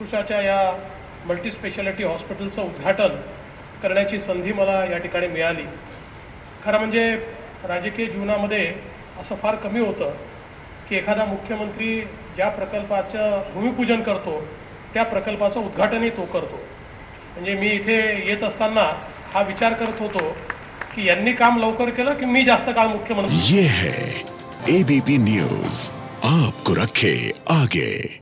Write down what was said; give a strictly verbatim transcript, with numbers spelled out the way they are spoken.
फुफ्फुसाच्या या multi speciality हॉस्पिटलचं उद्घाटन करण्याची संधी मला या ठिकाणी मिळाली। खरं म्हणजे राजकीय जीवनामध्ये असं फार कमी होतं की एखादा मुख्यमंत्री ज्या प्रकल्पाचं भूमिपूजन करतो त्या प्रकल्पाचं उद्घाटनही तो करतो। म्हणजे मी इथे येत असताना हा विचार करत होतो की यांनी काम लवकर केलं की मी जास्त काळ मुख्यमंत्री। ये है एबीपी न्यूज, आपको रखे आगे।